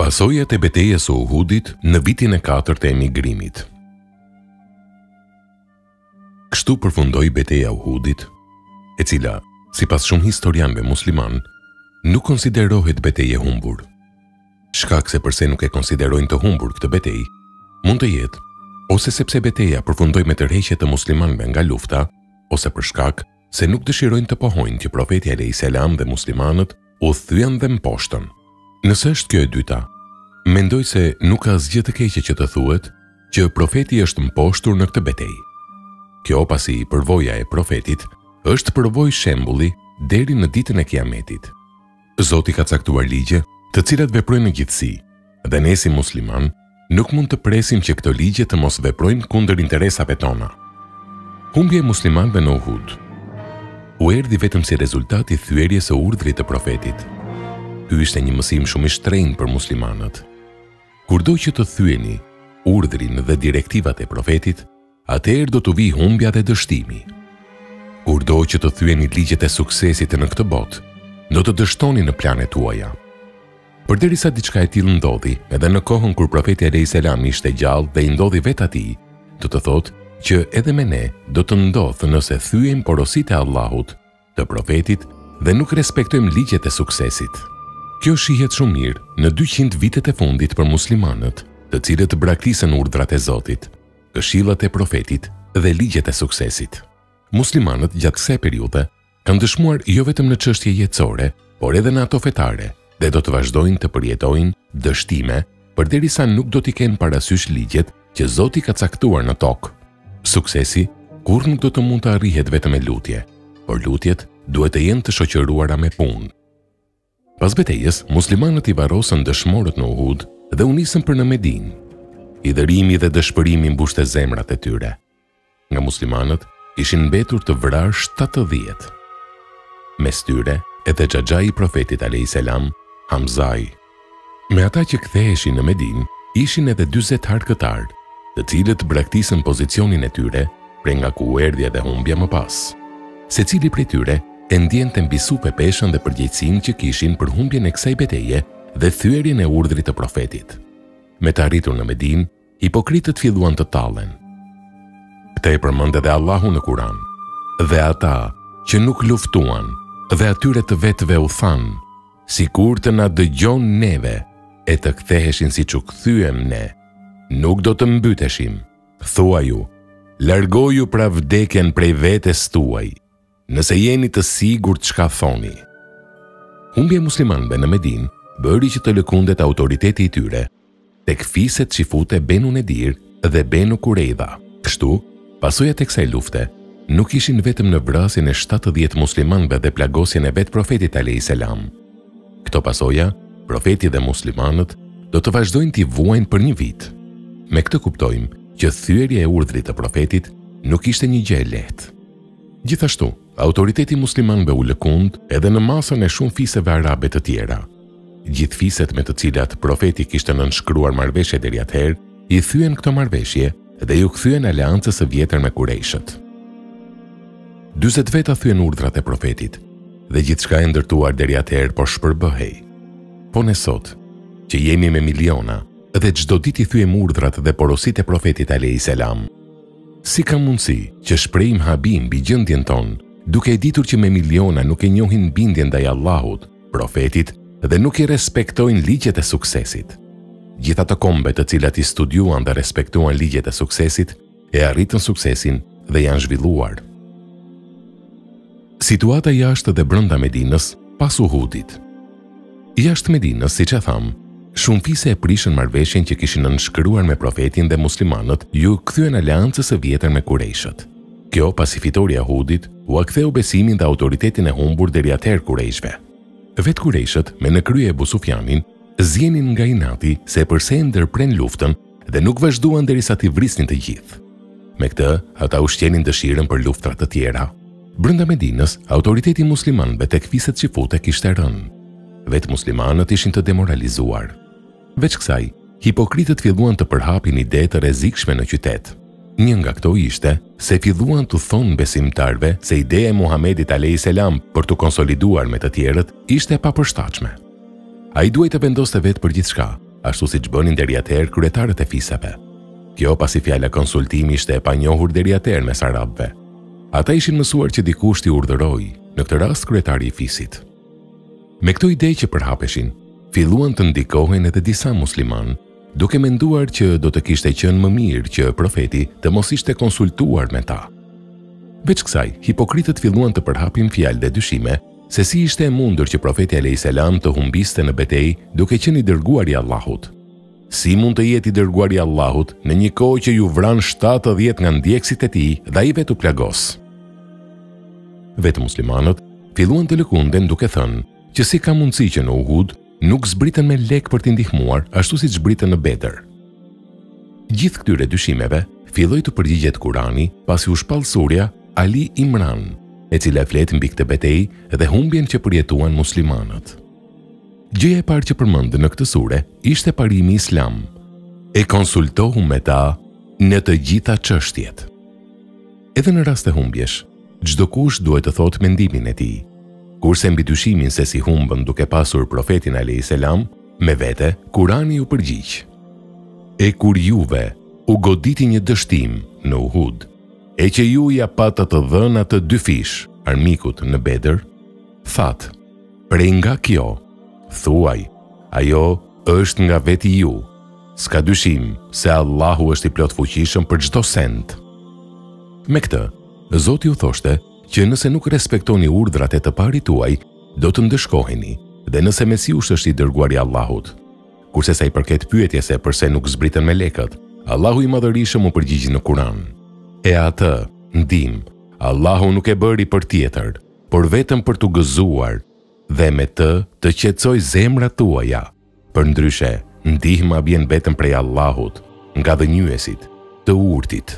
Pasojat e betejës së Uhudit në vitin e 4 të emigrimit. Kështu përfundoi betejë e Uhudit, e cila, sipas shumë historianëve musliman, nuk konsiderohet betejë e humbur. Shkak se pse nuk e konsiderojnë të humbur këtë betejë, mund të jetë ose sepse betejë përfundoi me tërheqje të muslimanëve nga lufta, ose për shkak se nuk dëshirojnë të pohojnë që profeti alayhis salam dhe muslimanët u thyen dhe mposhtën. Nëse është kjo e dyta, mendoj se nuk ka asgjë të keqe që të thuhet që profeti është mposhtur në këtë betejë. Kjo pasi përvoja e profetit është përvojë shembulli deri në ditën e Kiametit. Zoti ka caktuar ligje, të cilat veprojnë në gjithësi, dhe ne si musliman nuk mund të presim që këto ligje të mos veprojnë kundër interesave tona. Humbja e muslimanëve në Uhud u erdhi vetëm si rezultat i thyerjes së urdhrit të profetit. Ky ishte një mësim shumë i shtrenjtë për muslimanët. Kurdo që të thyeni urdhrin dhe direktivat e profetit, atëherë do të vijë humbja dhe dështimi. Kurdo që të thyeni ligjet e suksesit në këtë botë, do të dështoni në planet tuaja. Përderisa diçka e tillë ndodhi, edhe në kohën kur profeti alayhis salam ishte gjallë dhe i ndodhi vetë atij, do të thotë që edhe me ne do të ndodhë nëse thyejmë porositë e Allahut, të profetit dhe nuk respektojmë ligjet e suksesit. Kjo shihet shumë mirë në 200 vitet e fundit për muslimanët, të cilët braktisën urdhrat e Zotit, këshillat e profetit dhe ligjet e suksesit. Muslimanët gjatë kësaj periudhe kanë dëshmuar jo vetëm në çështje jetësore, por edhe në ato fetare, dhe do të vazhdojnë të përjetojnë dështime përderisa nuk do t'i kenë parasysh ligjet që Zoti ka caktuar në tokë. Suksesi kurrë nuk do të mund të arrihet vetëm me lutje, por lutjet duhet të jenë të shoqëruara me punë. Pas betejës, muslimanët i varrosën dëshmorët në Uhud dhe u nisën për në Medinë. Hidhërimi dhe dëshpërimi mbushte zemrat e tyre. Nga muslimanët ishin mbetur të vrarë 70. Mes tyre edhe xhaxhai i profetit alayhis salam, Hamzai. Me ata që ktheheshin në Medinë, ishin edhe 40 arkëtar, të cilët braktisën pozicionin e tyre, prej nga ku u erdhi edhe humbja më pas. Secili prej tyre e ndjente mbi supe peshën dhe përgjegjësinë që kishin për humbjen e kësaj betejë dhe thyerjen e urdhrit të profetit. Me të arritur në Medinë, hipokritët filluan të tallen. Këtë e përmend edhe Allahu në Kur'an. Dhe ata që nuk luftuan, dhe atyre të vetëve u thanë, sikur të na dëgjon neve e të ktheheshin siç u kthyem ne, nuk do të mbyteshim. Thua ju, largoju pra vdekjen prej vetes tuaj, nëse jeni të sigurt çka thoni. Humbja e muslimanëve në Medinë bëri që të lëkundet autoriteti i tyre tek fiset Xifute Benu Nedir dhe Benu Kureidha. Kështu, pasojat e kësaj lufte nuk ishin vetëm në vrasjen e 70 muslimanëve dhe plagosjen e vet profetit alayhis salam. Këto pasoja, profeti dhe muslimanët do të vazhdojnë t'i vuajnë për një vit. Me këtë kuptojmë që thyerja e urdhrit të profetit nuk ishte një gjë e lehtë. Gjithashtu, autoriteti muslimanëve u lëkund edhe në masën e shumë fiseve arabe të tjera. Gjithë fiset me të cilat profeti kishte nënshkruar marrëveshje deri atëherë, i thyen këto marrëveshje dhe ju kthyen aleancës së vjetër me Kurejshët. 40 veta thyen urdhrat e profetit dhe gjithçka e ndërtuar deri atëherë po shpërbëhej. Po ne sot, që jemi me miliona dhe çdo ditë i thyem urdhrat dhe porositë e profetit alayhis salam, si ka mundësi që shprehim habi mbi gjendjen tonë, duke e ditur që me miliona nuk e njohin bindjen ndaj Allahut, profetit dhe nuk i respektojnë ligjet e suksesit. Gjithë ato kombe të cilat i studiuan dhe respektuan ligjet e suksesit, e arritën suksesin dhe janë zhvilluar. Situata jashtë dhe brenda Medinës pas Uhudit. Jashtë Medinës, siç e tham, shumë fise e prishën marrëveshjen që kishin nënshkruar me profetin dhe muslimanët ju kthyen aleancës së vjetër me Kurejshët. Kjo pasi fitoria e Uhudit u aktheu besimin dhe autoritetin e humbur deri atëherë Kurejshëve. Vetë Kurejshët me në krye Ebu Sufjanin zgjenin nga inati se përse ndërpren luftën dhe nuk vazhduan derisa t'i vrisnin të gjithë. Me këtë, ata ushqenin dëshirën për luftra të tjera. Brenda Medinës, autoriteti muslimanëve tek fiset Xifute kishte rënë. Vetë muslimanët ishin të demoralizuar. Veç kësaj, hipokritët filluan të përhapin ide të rrezikshme në qytet. Një nga këto ishte se filluan të thonë besimtarve se ideja e Muhamedit alayhis salam për të konsoliduar me të tjerët ishte e papërshtatshme. Ai duhej të vendoste vetë për gjithçka ashtu siç bënin deri atëherë kryetarët e fisave. Kjo pasi fjala konsultimi ishte e panjohur deri atëherë mes arabëve. Ata ishin mësuar që dikush t'i urdhërojë, në këtë rast kryetari i fisit. Me këto ide që përhapeshin, filluan të ndikohen edhe disa musliman, duke menduar që do të kishte qenë më mirë që profeti të mos ishte konsultuar me ta. Veç kësaj, hipokritët filluan të përhapin fjalë dhe dyshime se si ishte e mundur që profeti a.s. të humbiste në betejë duke qenë i dërguar i Allahut. Si mund të jetë i dërguar i Allahut në një kohë që ju vran 70 nga ndjekësit e tij dhe ai vetë u plagos? Vetë muslimanët filluan të lëkunden duke thënë që si ka mundësi që në Uhud nuk zbritën me lek për t'i ndihmuar ashtu si zbritën në Bedër. Gjithë këtyre dyshimeve filloi të përgjigjet Kurani pasi u shpall surja Ali Imran, e cila flet mbi këtë betejë dhe humbjen që përjetuan muslimanët. Gjëja e parë që përmend në këtë sure ishte parimi islam. E konsultohu me ta në të gjitha çështjet. Edhe në rast të humbjesh, çdo kush duhet të thotë mendimin e tij. Kurse mbi dyshimin se si humbën duke pasur profetin a.s. me vete, Kurani u përgjigj. E kur juve u goditi një dështim në Uhud, e që ju ja pata të dhëna të dy fish, armikut në Bedër, thatë, prej nga kjo, thuaj, ajo është nga veti ju, s'ka dyshim se Allahu është i plot fuqishëm për çdo send. Me këtë, Zoti u thoshte që nëse nuk respektoni urdhrat e të parit tuaj, do të ndëshkoheni, dhe nëse Mesiush është i dërguar i Allahut. Kurse sa i përket pyetjes se pse nuk zbritën melekët, Allahu i Madhërisëm u përgjigj në Kur'an. E atë, ndim, Allahu nuk e bëri për tjetër, por vetëm për t'u gëzuar, dhe me të qetësoj zemrat tuaja. Përndryshe, ndihma vjen vetëm prej Allahut, nga dhënjuesit, të urtit.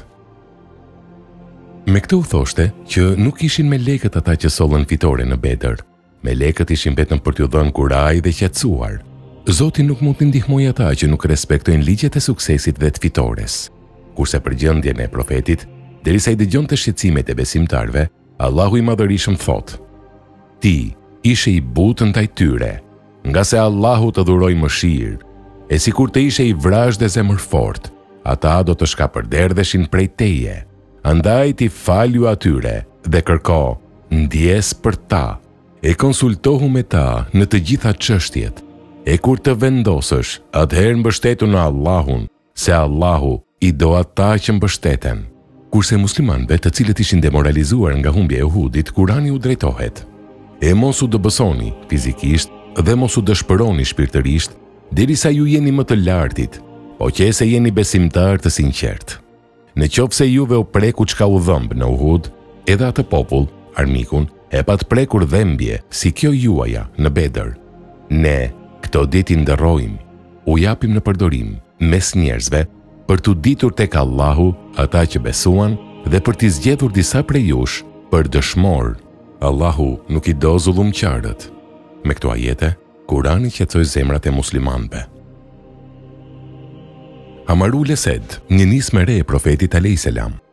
Me këtë u thoshte që nuk ishin melekët ata që sollën fitore në Bedër. Melekët ishin vetëm për t'u dhënë kuraj dhe qetësuar. Zoti nuk mund të ndihmojë ata që nuk respektojnë ligjet e suksesit dhe të fitores. Kurse për gjendjen e profetit, derisa i dëgjonte shqetësimet e besimtarve, Allahu i Madhërisëm thotë: Ti ishe i butë ndaj tyre, nga se Allahu të dhuroi mëshirë, e sikur të ishe i vrazhë dhe zemër fort, ata do të shkapërderdheshin prej teje. Andaj ti falju atyre dhe kërko ndjes për ta, e konsultohu me ta në të gjitha çështjet, e kur të vendosësh, atëherë mbështetu në Allahun, se Allahu i do ata që mbështeten. Kurse muslimanëve, të cilët ishin demoralizuar nga humbja e Uhudit, Kurani u drejtohet: E mos u dëbësoni fizikisht dhe mos u dëshpëroni shpirtërisht, derisa ju jeni më të lartit, po qëse jeni besimtar të sinqert. Në qoftë se juve u preku çka u dhëmb në Uhud, edhe atë popull, armikun, e pat prekur dhembje si kjo juaja në Bedër. Ne këto ditë i ndërrojmë, u japim në përdorim mes njerëzve për t'u ditur tek Allahu ata që besuan dhe për t'i zgjedhur disa prej jush për dëshmor. Allahu nuk i do zullumqtarët. Me këto ajete, Kurani qetësoi zemrat e muslimanëve. Amaru Lesed, një nismë e re e profetit a.s.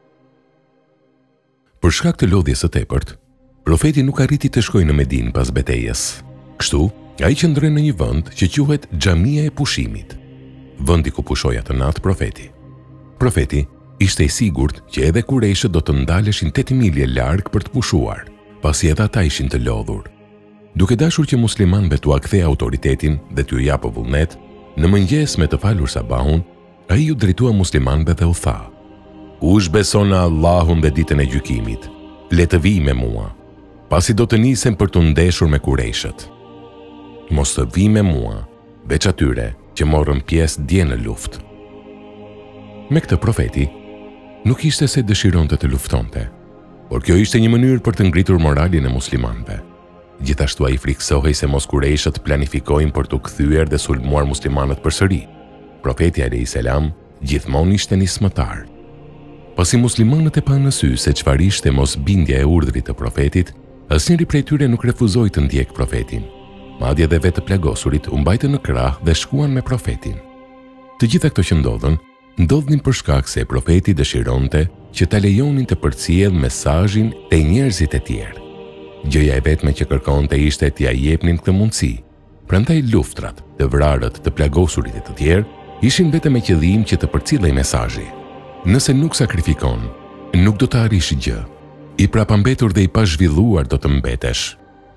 Për shkak të lodhjes së tepërt, profeti nuk arriti të shkojë në Medinë pas betejës. Kështu, ai qëndroi në një vend që quhet Xhamia e Pushimit, vendi ku pushoi atë natë profeti. Profeti ishte i sigurt që edhe Kurejshët do të ndaleshin 8 milje larg për të pushuar, pasi edhe ata ishin të lodhur. Duke dashur që muslimanëve t'u kthej autoritetin dhe t'u japë vullnet, në mëngjes me të falur sabahun, ai ju drejtua muslimanëve dhe u tha: Kush beson në Allahun dhe ditën e gjykimit, le të vijë me mua, pasi do të nisem për të ndeshur me Kurejshët. Mos të vijë me mua, veç atyre që morën pjesë dje në luftë. Me këtë profeti, nuk ishte se dëshironte të luftonte, por kjo ishte një mënyrë për të ngritur moralin e muslimanëve. Gjithashtu ai friksohej se mos Kurejshët planifikojnë për të kthyer dhe sulmuar muslimanët përsëri. Profeti a.s. gjithmonë ishte nismëtar. Pasi muslimanët e panë në sy se çfarë ishte mos bindja e urdhrit të profetit, asnjëri prej tyre nuk refuzoi të ndjek profetin. Madje edhe vetë plagosurit u mbajtën në krah dhe shkuan me profetin. Të gjitha këto që ndodhin për shkak se profeti dëshironte që ta lejonin të përcjell mesazhin te njerëzit e tjerë. Gjëja e vetme që kërkonte ishte t'ia jepnin këtë mundësi, Prandaj luftrat, të vrarët, të plagosurit e të tjerë, ishin vetëm me qëllim që të përcjellej mesazhi. Nëse nuk sakrifikon, nuk do të arrish gjë. I prapambetur dhe i pazhvilluar do të mbetesh.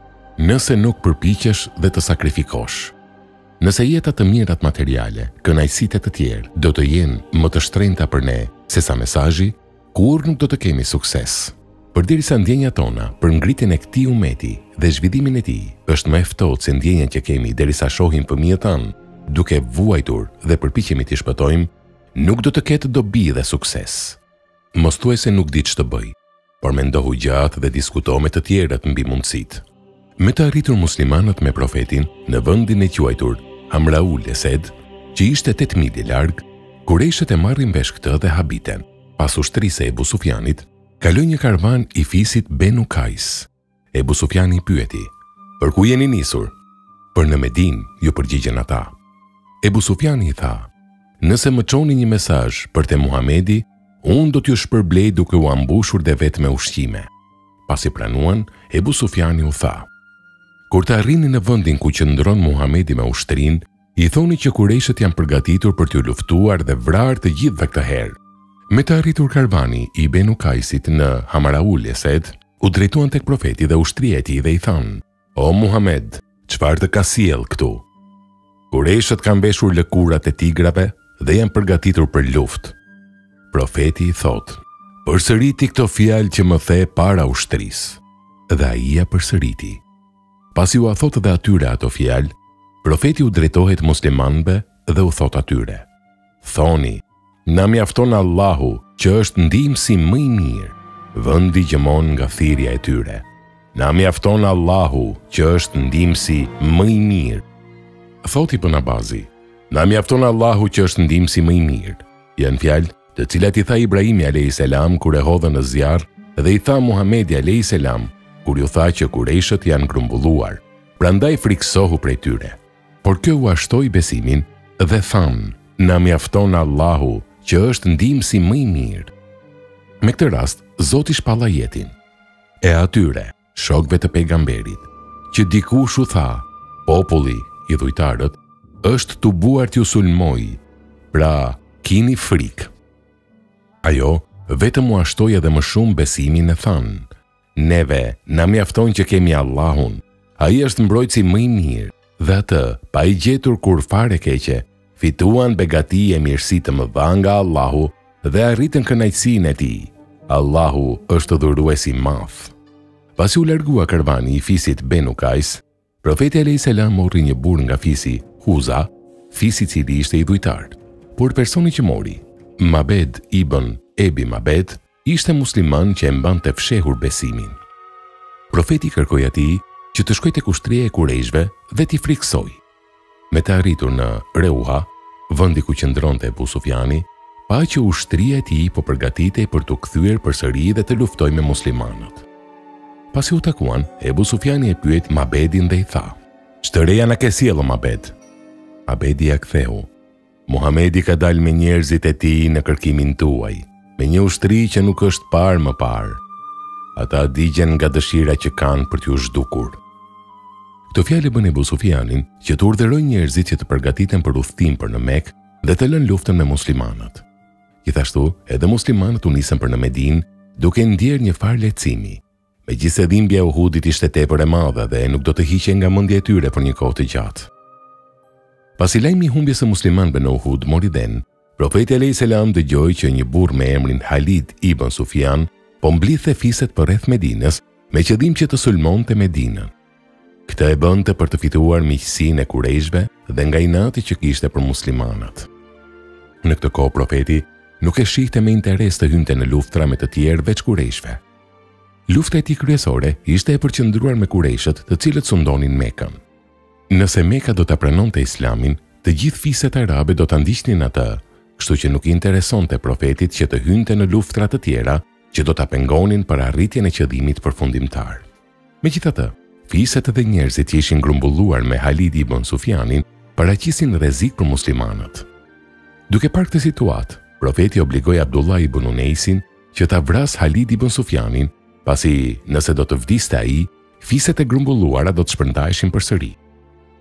Nëse nuk përpiqesh dhe të sakrifikosh. Nëse jetat të mirat materiale, kënaqësitë të tjerë, do të jenë më të shtrenjta për ne sesa mesazhi, kur nuk do të kemi sukses. Përderisa ndjenjat tona për ngritjen e këtij umeti dhe zhvillimin e tij është më e ftohtë se ndjenjat që kemi derisa shohim fëmijët tanë, duke vuajtur dhe përpiqemi t'i shpëtojmë, nuk do të ketë dobi dhe sukses. Mos thuaj se nuk di ç'të bëj, por mendohu gjatë dhe diskuto me të tjerët mbi mundësitë. Me të arritur muslimanët me profetin në vendin e quajtur Hamraul Esed, që ishte 8 milje larg, Kurejshët e marrin vesh këtë dhe habiten. Pas ushtrisë e Ebu Sufjanit, kaloi një karvan i fisit Benu Kajs. Ebu Sufjani i pyeti: "Për ku jeni nisur?" "Për në Medin", ju përgjigjen ata. Ebu Sufjani i tha: "Nëse më çoni një mesazh për te Muhamedi, unë do t'ju shpërblej duke u ambushur dhe vetë me ushqime." Pasi pranuan, Ebu Sufjani u tha: "Kur të arrini në vendin ku qëndron Muhamedi me ushtrinë, i thoni që Kurejshët janë përgatitur për t'ju luftuar dhe vrarë të gjithëve këtë herë." Me të arritur karvani i Benu Kajsit në Hamraul Esed, u drejtuan tek profeti dhe ushtria e tij dhe i thanë: "O Muhamed, çfarë të ka sjell këtu?" "Kurejshët kanë veshur lëkurat e tigrave dhe janë përgatitur për luftë." Profeti i thotë: "Përsëriti këto fjalë që më the para ushtrisë." Dhe ai ia përsëriti. Pasi u thotë dhe atyre ato fjalë, profeti u drejtohet muslimanëve dhe u thot atyre: "Thoni, na mjafton Allahu që është ndihmësi më i mirë, vendi gjemon nga thirrja e tyre. Na mjafton Allahu që është ndihmësi më i mirë." Thoti Ibn Abbasi: "Na mjafton Allahu që është ndihmësi më i mirë." Janë fjalë të cilat i tha Ibrahimi a.s. kur e hodhën në zjarr dhe i tha Muhamedi a.s. kur ju tha që Kurejshët janë grumbulluar, prandaj friksohu prej tyre. Por kjo u ashtoi besimin dhe thanë: "Na mjafton Allahu që është ndihmësi më i mirë." Me këtë rast, Zoti shpall ajetin: "E atyre, shokëve të pejgamberit, që dikush u tha, populli i dhujtarët është tubuar t'ju sulmoj, pra kini frikë." Ajo vetëm u ashtoi edhe më shumë besimin e thanë: "Neve na mjafton që kemi Allahun, ai është mbrojtësi më i mirë." Dhe atë, pa i gjetur kur fare keqe, fituan begati e mirësi të mëdha nga Allahu dhe arritën kënaqësinë e tij. Allahu është dhuruesi i madh. Pasi u largua karvani i fisit Benu Kajs, profeti a.s. mori një burr nga fisi Huza, fisi i cili ishte i dhujtar. Por personi që mori, Mabed ibn Ebi Mabed, ishte musliman që e mbante fshehur besimin. Profeti kërkoi atij që të shkojë tek ushtria e Kurejshëve dhe t'i friksoi. Me të arritur në Reuha, vendi ku qëndronte Ebu Sufjani, pa që ushtria e tij po përgatitej për t'u kthyer përsëri dhe të luftojë me muslimanët. Pasi u takuan, Ebu Sufjani e pyet Mabedin dhe i tha: "Ç'të reja na ke sjellë, Mabed?" Mabedi ja ktheu: "Muhamedi ka dalë me njerëzit e tij në kërkimin tuaj, me një ushtri që nuk është parë më parë. Ata digjen nga dëshira që kanë për t'ju zhdukur." Këto fjalë bën Ebu Sufjanin që të urdhërojë njerëzit që të përgatiten për udhtim për në Mekë dhe të lënë luftën me muslimanët. Gjithashtu, edhe muslimanët u nisën për në Medinë, duke ndjerë një farë lehtësimi, megjithëse dhimbja e Uhudit ishte tepër e madhe dhe nuk do të hiqej nga mendja e tyre për një kohë të gjatë. Pasi lajmi i humbjes së muslimanëve në Uhud mori dhënë, profeti a.s. dëgjoi që një burr me emrin Halid ibn Sufjan po mblidhte fiset përreth Medinës me qëllim që të sulmonte Medinën. Këtë e bënte për të fituar miqësinë e Kurejshëve dhe nga inati që kishte për muslimanët. Në këtë kohë profeti nuk e shihte me interes të hynte në luftra me të tjerë veç Kurejshëve. Lufta e tij kryesore ishte e përqendruar me Kurejshët, të cilët sundonin Mekën. Nëse Meka do ta pranonte Islamin, të gjithë fiset arabe do ta ndiqnin atë, kështu që nuk i interesonte profetit që të hynte në luftra të tjera që do ta pengonin për arritjen e qëllimit përfundimtar. Megjithatë, fiset dhe njerëzit që ishin grumbulluar me Halid ibn Sufjanin paraqisin rrezik për muslimanët. Duke parë këtë situatë, profeti obligoi Abdullah ibn Unaisin që ta vras Halid ibn Sufjanin, pasi nëse do të vdiste ai, fiset e grumbulluara do të shpërndaheshin përsëri.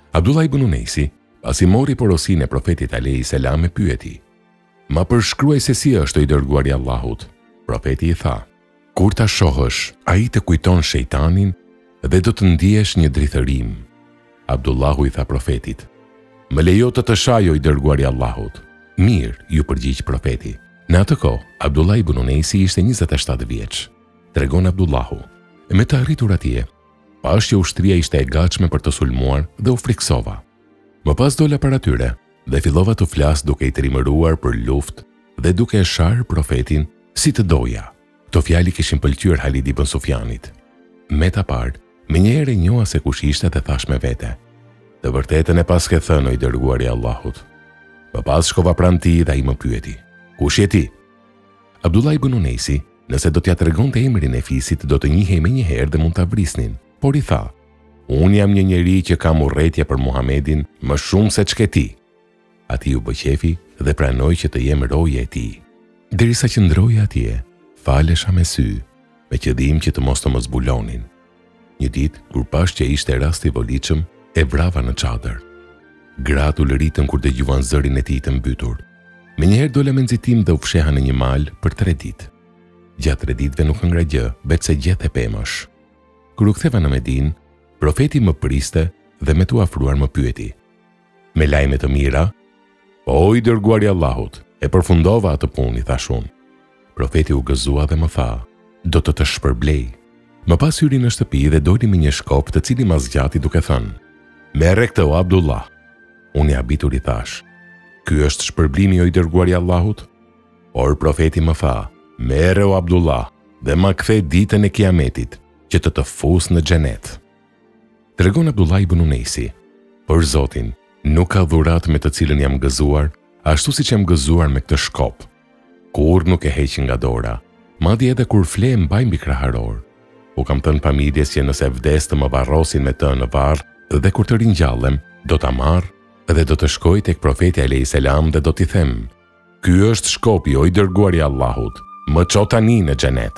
Abdullah ibn Unesi, pasi mori porosinë e profetit alayhi salam e pyeti: "Ma përshkruaj se si është i dërguari i Allahut?" Profeti i tha: "Kur ta shohësh, ai të kujton shejtanin dhe do të ndihesh një drithërim." Abdullahu i tha profetit: "Më lejo të shaj o i dërguari i Allahut." "Mirë," ju përgjigj profeti. Në atë kohë, Abdullah ibn Unesi ishte 27 vjeç. Tregon Abdullahu: "Me të arritur atje, pash që ushtria ishte e gatshme për të sulmuar dhe u friksova. Më pas dola para tyre dhe fillova të flas duke i trimëruar për luftë dhe duke e sharë profetin si të doja." Këto fjali kishin pëlqyer Halid ibn Sufjanit. Me ta parë, menjëherë njoha se kush ishte dhe thash me vete: "Të vërtetën e pas ke thënë o i dërguari i Allahut." Më pas shkova pranë tij dhe ai më pyeti: "Kush je ti?" Abdullah ibn Unesi, nëse do t'ja tregonte emrin e fisit, do të njihej menjëherë dhe mund ta vrisnin, por i tha: "Unë jam një njeri që kam urrëtie për Muhamedin më shumë se ç'ke ti." Ati u bë qefi dhe pranoi që të jem roja e tij. Derisa që ndroi atje, falesha me sy, me qëllim që të mos të më zbulonin. Një ditë, kur pash që ishte rast i volitshëm, e vrava në çadër. Gratë u lëritën kur dëgjuan zërin e tij të mbytur. Menjëherë dola me nxitim dhe u fsheha në një mal për 3 ditë. Gjatë 3 ditëve nuk hëngra gjë, veçse gjethe pemësh. Kur u ktheva në Medinë, profeti më priste dhe me tu afruar më pyeti: "Me lajme të mira?" "Po, i dërguari i Allahut, e përfundova atë punë," thash unë. Profeti u gëzua dhe më tha: "Do të shpërblej." Më pas hyri në shtëpi dhe doli me një shkop të cili ma zgjati duke thënë: "Merre këtë o Abdullah." Unë i habitur i thash: "Ky është shpërblimi o i dërguari i Allahut?" Por profeti më tha: "Merre o Abdullah dhe ma kthe ditën e kiametit që të fus në xhenet." Tregon Abdullah ibn Unesi: "Për Zotin, nuk ka dhurat me të cilën jam gëzuar, ashtu siç jam gëzuar me këtë shkop. Kur nuk e heq nga dora, madje edhe kur fle mbaj mbi kraharor. U kam thënë familjes që nëse vdes të më varrosin me të në varr dhe kur të ringjallem, do ta marr dhe do të shkoj tek profeti alayhi salam dhe do t'i them: Ky është shkopi o i dërguari i Allahut, më ço tani në xhenet."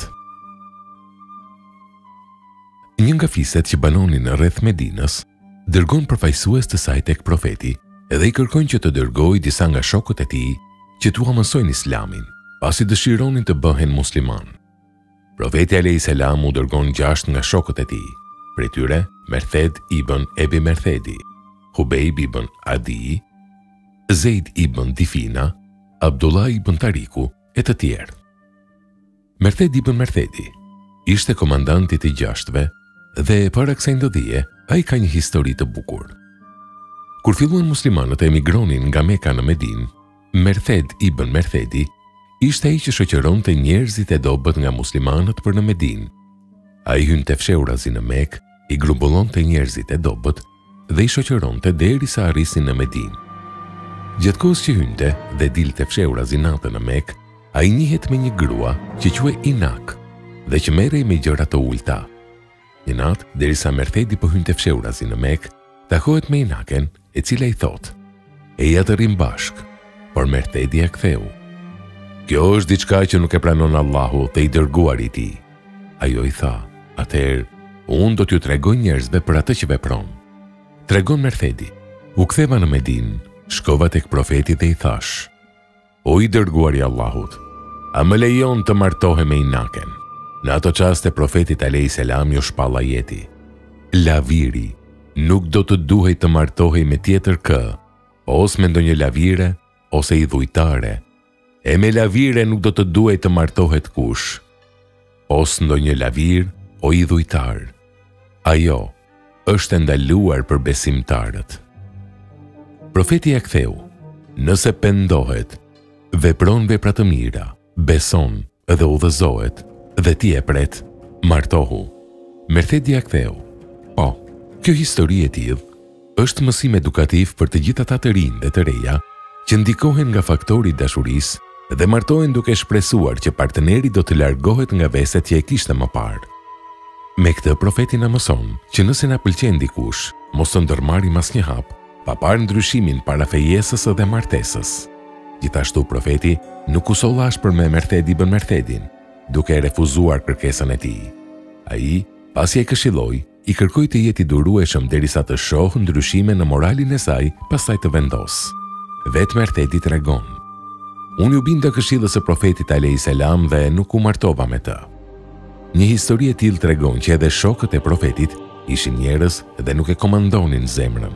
Një nga fiset që banonin rreth Medinës dërgon përfaqësues të saj tek profeti dhe i kërkojnë që të dërgojë disa nga shokët e tij që t'ua mësojnë islamin, pasi dëshironin të bëhen musliman. Profeti alayhi salam u dërgon 6 nga shokët e tij, prej tyre Merthed ibn Ebi Merthedi, Hubejb ibn Adi, Zeid ibn Difina, Abdullah ibn Tariku e të tjerë. Merthed ibn Merthedi ishte komandanti i 6-ve dhe para kësaj ndodhie ai ka një histori të bukur. Kur filluan muslimanët e emigronin nga Meka në Medinë, Merthed ibn Merthedi ishte ai që shoqëronte njerëzit e dobët nga muslimanët për në Medinë. Ai hynte fshehurazi në Mekë, i grumbullonte njerëzit e dobët dhe i shoqëronte derisa arrisin në Medinë. Gjatë kohës që hynte dhe dilte fshehurazi natën në Mekë, ai njihet me një grua që quhej Inak dhe që merrej me gjëra të ulta. Një natë, derisa Merthedi po hynte fshehurazi në Mekë, takohet me Inaken, e cila i thot: "Eja të rrim bashk," por Merthedi e ktheu: "Kjo është diçka që nuk e pranon Allahu dhe i dërguari i tij." Ajo i tha: "Atëherë, unë do t'ju tregoj njerëzve për atë që vepron." Tregon Merthedi: "U ktheva në Medinë, shkova tek profeti dhe i thash: O i dërguari i Allahut, a më lejon të martohem me Inaken?" Në ato qaste profetit alayhi salam ju shpall ajeti: "Laviri nuk do të duhej të martohej me tjetër kë, ose me ndonjë lavire, ose i dhujtare, e me lavire nuk do të duhej të martohet kush, ose ndonjë lavir o i dhujtar. Ajo është ndaluar për besimtarët." Profeti e ktheu: "Nëse pendohet, vepron vepra të mira, beson dhe udhëzohet, dhe ti e pret, martohu." Merthedi e ktheu: "Po, kjo histori e tillë është mësim edukativ për të gjithë ata të rinj dhe të reja që ndikohen nga faktori i dashurisë dhe martohen duke shpresuar që partneri do të largohet nga veset që e kishte më parë. Me këtë profeti na mëson që nëse na pëlqen dikush, mos të ndërmarrim asnjë hap pa parë ndryshimin para fejesës dhe martesës." Gjithashtu profeti nuk u solla as për me Merthed ibn Merthedin, duke refuzuar kërkesën e tij. Ai, pasi e këshilloi, i kërkoi të jetë i durueshëm derisa të shohë ndryshime në moralin e saj, pastaj të vendosë. Vetë Merthedi tregon: "Unë ju binda këshillës së profetit alayhis salam dhe nuk u martova me të." Një histori e tillë tregon që edhe shokët e profetit ishin njerëz dhe nuk e komandonin zemrën.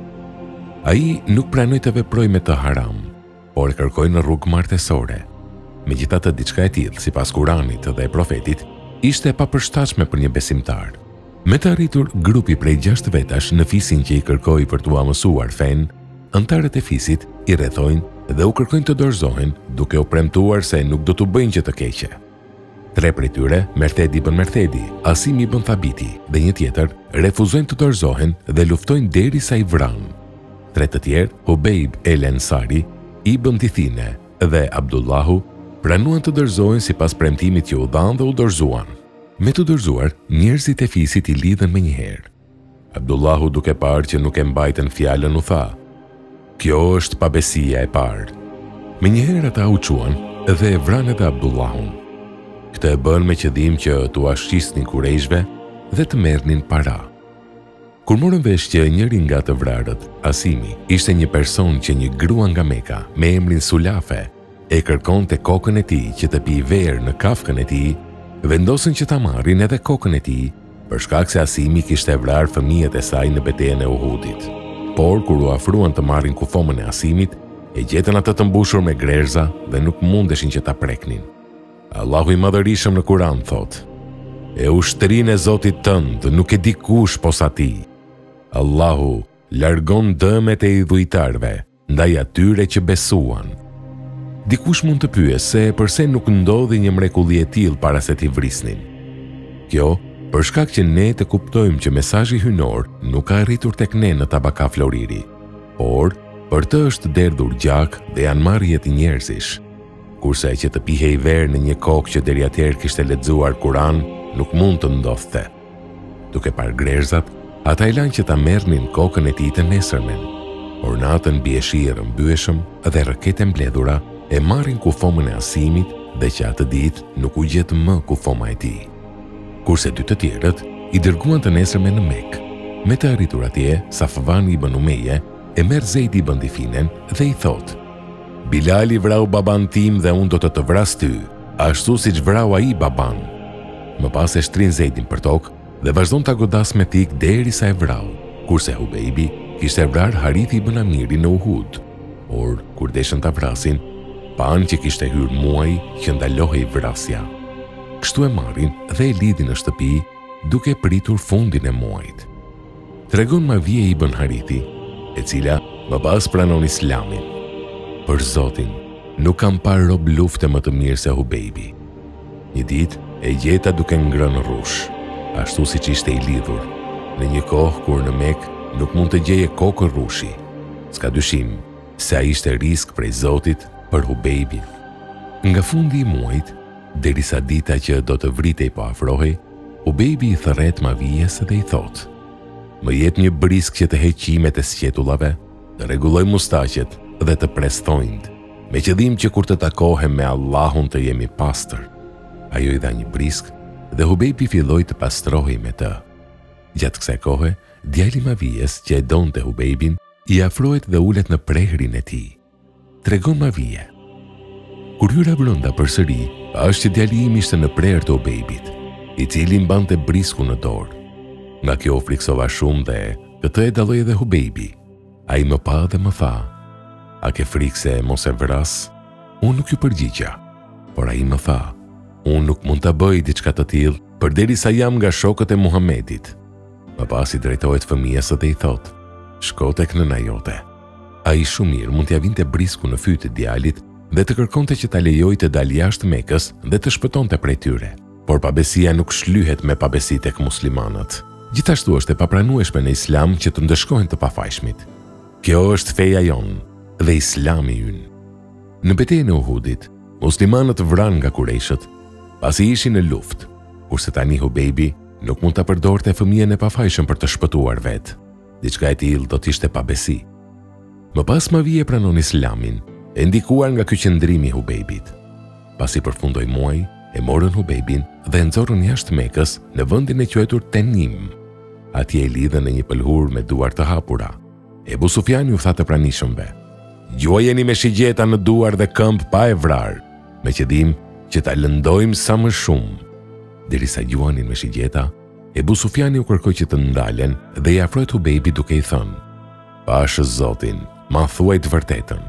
Ai nuk pranoi të veprojë me të haram, por kërkoi në rrugë martesore. Megjithatë, diçka e tillë, sipas Kuranit dhe profetit, ishte e papërshtatshme për një besimtar. Me të arritur grupi prej 6 vetash në fisin që i kërkoi për t'u mësuar fen, antarët e fisit i rrethojnë dhe u kërkojnë të dorëzohen, duke u premtuar se nuk do t'u bëjnë gjë të keqe. 3 prej tyre, Merthedi ibn Merthedi, Asim ibn Thabiti dhe një tjetër, refuzojnë të dorëzohen dhe luftojnë derisa i vranë. 3 të tjerë, Hubejb el Ensari, Ibn Tithine dhe Abdullahu, pranuan të dorëzohen sipas premtimit që u dhanë dhe u dorëzuan. Me të dorëzuar, njerëzit e fisit i lidhen me njëherë. Abdullahu, duke parë që nuk e mbajtën fjalën, u tha: "Kjo është pabesia e parë." Me njëherë ata u quan dhe e vranë edhe Abdullahun. Këtë e bën me qëllim që t'u ashqisnin kurejshve dhe të merrnin para. Kur morën vesh që njëri nga të vrarët, Asimi, ishte një person që një grua nga Meka me emrin Sulafe e kërkonte kokën e tij që të pi verë në kafkën e tij, vendosën që ta marrin edhe kokën e tij, për shkak se Asimi kishte vrarë fëmijët e saj në betejën e Uhudit. Por kur u afruan të marrin kufomën e Asimit, e gjetën atë të mbushur me grerza dhe nuk mundeshin që ta preknin. Allahu i Madhërisëm në Kur'an thot: "E ushtrinë e Zotit tënd nuk e di kush posa ti. Allahu largon dëmet e idhujtarve ndaj atyre që besuan." Dikush mund të pyes se përse nuk ndodhi një mrekulli e tillë para se t'i vrisnin. Kjo për shkak që ne të kuptojmë që mesazhi hynor nuk ka arritur tek ne në tabaka Floriri, por për të është derdhur gjak dhe janë marrë jetë njerëzish. Kurse që të pihej verë në një kokë që deri atëherë kishte lexuar Kur'an nuk mund të ndodhte. Duke parë grerzat, ata i lanë që ta merrnin kokën e tij të nesërmen. Por natën bie shijë mbyeshëm dhe rrëket e mbledhura e marrin kufomën e Asimit dhe që atë ditë nuk u gjet më kufoma e tij. Kurse 2 të tjerët i dërguan të nesërmen në Mekë. Me të arritur atje, Safvan ibn Umeje e merr Zeid ibn Difinen dhe i thot: "Bilali vrau baban tim dhe unë do të vras ty, ashtu si që vrau ai baban." Më pas e shtrin Zeidin për tokë dhe vazhdon të godas me thik derisa e vrau, kurse Hubejbi kishte vrar Harithi ibn Amirin në Uhud. Por kur deshën ta vrasin, panë që kishte hyrë muaji që ndalohej vrasja. Kështu e marrin dhe e lidhin në shtëpi, duke pritur fundin e muajit. Tregon Mavije ibn Harithi, e cila më pas pranon Islamin: "Për Zotin, nuk kam parë rob lufte më të mirë se Hubejbi." Një ditë e gjeta duke ngrënë rrush, ashtu siç ishte i lidhur, në një kohë kur në Mekë nuk mund të gjeje kokë rrushi. S'ka dyshim se ai ishte risk prej Zotit për Hubejbin. Nga fundi i muajit, derisa dita që do të vritej po afrohej, Hubejbi i thërret Mavijes dhe i thot: "Më jep një brisk që të heq qimet e sqetullave, të rregulloj mustaqet dhe të prestojnë, me qëllim që kur të takohem me Allahun të jemi pastër." Ajo i dha një brisk dhe Hubejbi filloi të pastrohej me të. Gjatë kësaj kohe, djali Mavijes që e donte Hubejbin i afrohet dhe ulet në prehrin e tij. Tregon Mavije: "Kur hyra brenda përsëri, është që djali im ishte në prerë të Hubejbit, i cili mbante briskun në dorë. Nga kjo u friksova shumë dhe këtë e dalloi edhe Hubejbi. Ai më pa dhe më tha: 'A ke frikë se mos e vras?' Unë nuk ju përgjigja, por ai më tha: 'Unë nuk mund ta bëj diçka të tillë përderisa jam nga shokët e Muhamedit.' Më pas i drejtohet fëmijës dhe i thot: 'Shko tek nëna jote.' Ai shumë mirë mund t'ia vinte brisku në fytyrë të djalit dhe të kërkonte që ta lejoj të dalë jashtë Mekës dhe të shpëtonte prej tyre. Por pabesia nuk shlyhet me pabesi tek muslimanët. Gjithashtu është e papranueshme në Islam që të ndëshkohen të pafajshmit. Kjo është feja jonë dhe Islami ynë. Në betejën e Uhudit, muslimanët vranë nga kurejshët, pasi ishin në luftë, kurse tani Hubejbi nuk mund ta përdorte fëmijën e pafajshëm për të shpëtuar vetë. Diçka e tillë do të ishte pabesi. Më pas Mavije pranon Islamin, e ndikuar nga ky qëndrim i Hubejbit. Pasi përfundoi muaji, e morën Hubejbin dhe e nxorrën jashtë Mekës në vendin e quajtur Tenim. atje e lidhen në një pëlhur me duar të hapura. Ebu Sufjani u tha të pranishmëve: "Gjuajeni me shigjeta në duar dhe këmbë pa e vrarë, me qëllim që ta lëndojmë sa më shumë." Derisa gjuanin me shigjeta, Ebu Sufjani u kërkoi që të ndalen dhe i afroi Hubejbit duke i thënë: "Pashë Zotin, ma thuaj të vërtetën.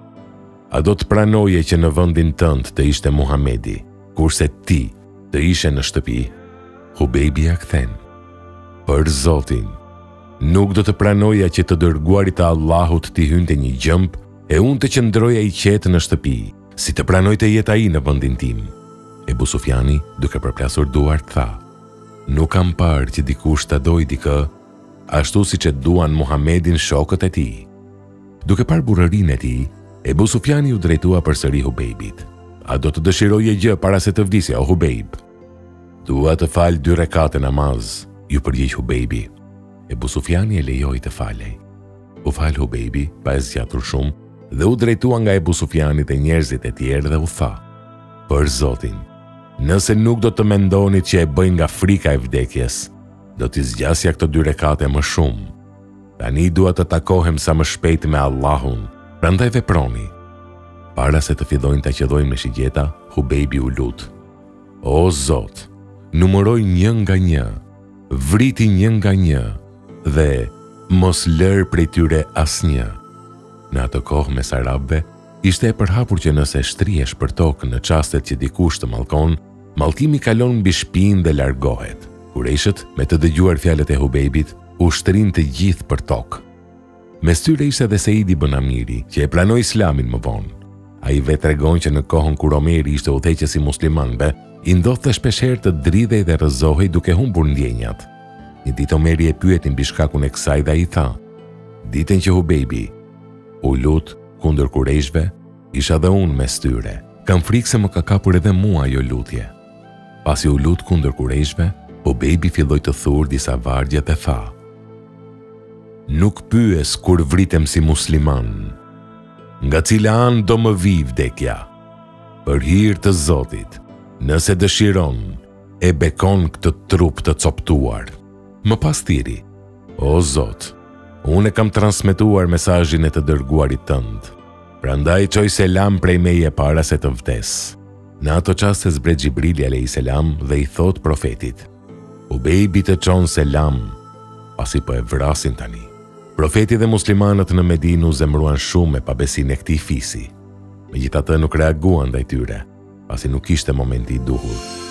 A do të pranoje që në vendin tënd të ishte Muhamedi, kurse ti të ishe në shtëpi?" Hubejbi ja kthen: "Për Zotin, nuk do të pranoja që të dërguarit të Allahut t'i hynte një gjëmb e unë të qëndroja i qetë në shtëpi, si të pranoj të jetë ai në vendin tim." Ebu Sufjani, duke përplasur duart, tha: "Nuk kam parë që dikush ta doj dikë ashtu siç e duan Muhamedin shokët e tij." Duke parë burrërinë e tij, Ebu Sufjani u drejtua përsëri Hubejbit: "A do të dëshiroje gjë para se të vdisje, o Hubejb?" "Dua të fal 2 rekate namaz", ju përgjigj Hubejbi. Ebu Sufjani e lejoi të falej. U fal Hubejbi, pa e zgjatur shumë, dhe u drejtua nga Ebu Sufjani te njerëzit e tjerë dhe u tha: "Për Zotin, nëse nuk do të mendonit që e bëj nga frika e vdekjes, do t'i zgjasja këto 2 rekate më shumë. Tani dua të takohem sa më shpejt me Allahun, prandaj veproni." Para se të fillojnë të qëllojnë me shigjeta, Hubejbi u lut: "O Zot, numëroj 1 nga 1, vriti 1 nga 1 dhe mos lër prej tyre asnjë." Në atë kohë mes arabëve ishte e përhapur që nëse shtrihesh për tokë në çastet që dikush të mallkon, mallkimi kalon mbi shtëpinë dhe largohet. Kurejshët, me të dëgjuar fjalët e Hubejbit, u shtrin të gjithë për tokë. Mes tyre ishte edhe Seidi ibn Amiri, që e pranoi Islamin më vonë. Ai vetë tregon që në kohën kur Omeri ishte udhëheqës i muslimanëve, i ndodhte shpeshherë të dridhej dhe rrëzohej duke humbur ndjenjat. Një ditë Omeri e pyeti mbi shkakun e kësaj dhe ai tha: "Ditën që Hubejbi u lut kundër kurejshve, isha dhe unë mes tyre. Kam frikë se më ka kapur edhe mua ajo lutje." Pasi u lut kundër kurejshve, Hubejbi filloi të thurë disa vargje dhe tha: "Nuk pyes kur vritem si musliman, nga cila anë do më vi vdekja. Për hir të Zotit, nëse dëshiron, e bekon këtë trup të coptuar." Më pas thiri: "O Zot, unë kam transmetuar mesazhin e të dërguarit tënd. Prandaj çoj selam prej meje para se të vdes." Në ato çaste zbret Xhibrili alayhis salam dhe i thot profetit: "Hubejbi të çon selam, pasi po e vrasin tani." Profeti dhe muslimanët në Medinë u zemruan shumë me pabesinë e këtij fisi. Megjithatë nuk reaguan ndaj tyre, pasi nuk ishte momenti i duhur.